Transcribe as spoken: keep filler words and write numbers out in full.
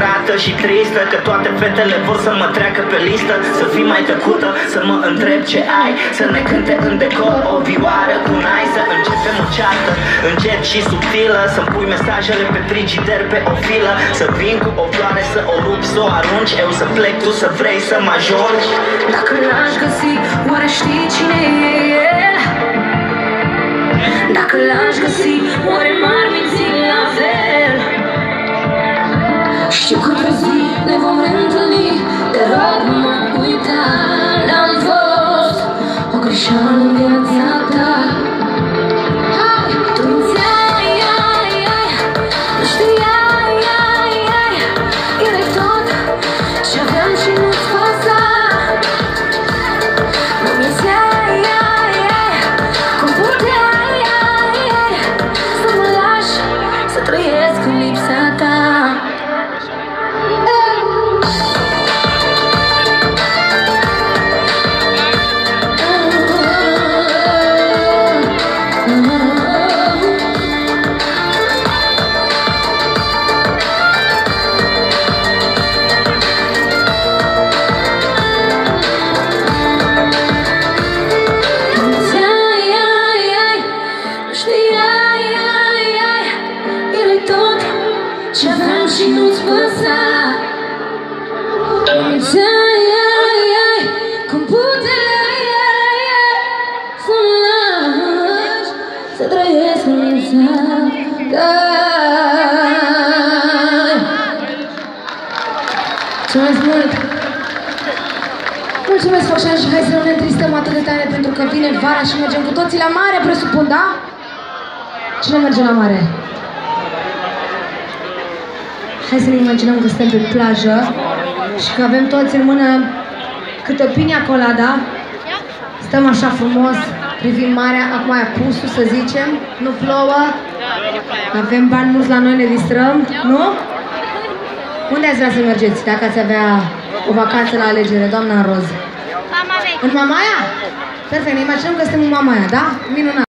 supărată și tristă că toate fetele vor să mă treacă pe listă. Să fii mai tăcută, să mă întreb ce ai, să ne cânte în decor o vioară cu nai, să începem o ceartă încet și subtilă, să-mi pui mesajele pe frigider pe o filă, să vin cu o floare, să o rup, să o arunci, eu să plec, tu să vrei să mă ajungi. Dacă l-aș găsi, oare știi cine e? Dacă l-aș găsi, oare m-ar minți la fel? Știu că într-o zi ne vom reîntâlni, te rog nu mă uita, n-am fost o greșeală în viața ta. Hai, tu mințeai, ai, ai, nu știai, ai, ai, erai tot ce aveam și nu-ți păsa. Mă mințeai, ai, ai, cum puteai, ai, ai, să mă lași să trăiesc în lipsa ta. Ce aveam și nu-ți păsa. Ai, ai, ai, cum puteai, ai, ai, să mă lași să trăiesc în lipsa ta. Mulțumesc mult! Mulțumesc, Fășan, și hai să nu ne întristăm atât de tare pentru că vine vara și mergem cu toții la mare, presupun, da? Cine merge la mare? Hai să ne imaginăm că suntem pe plajă și că avem toți în mână câte o piña colada. Stăm așa frumos, privim marea, acum e apusul, să zicem, nu plouă, avem bani mulți la noi, ne distrăm, nu? Unde ați vrea să mergeți dacă ați avea o vacanță la alegere, doamna Roz? În Mamaia? Perfect, ne imaginăm că suntem în Mamaia, da? Minunat!